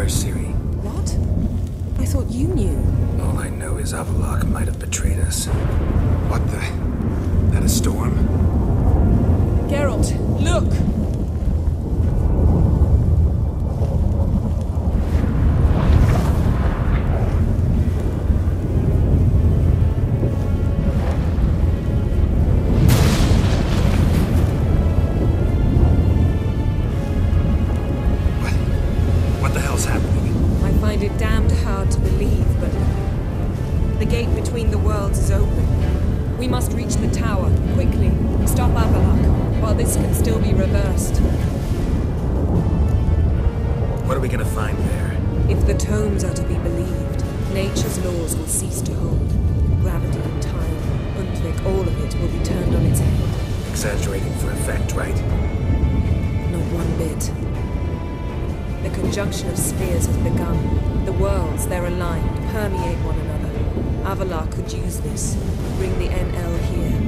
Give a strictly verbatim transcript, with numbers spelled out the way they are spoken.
Where's Ciri? What? I thought you knew. All I know is Avallac'h might have betrayed us. What the... That a storm? Geralt, look! We must reach the tower, quickly. Stop Avallac'h, while this can still be reversed. What are we gonna find there? If the tomes are to be believed, nature's laws will cease to hold. Gravity and time, Undvik, all of it will be turned on its head. Exaggerating for effect, right? Not one bit. The conjunction of spheres has begun. The worlds, they're aligned, permeate one another. Avallac'h could use this. Bring the N L here.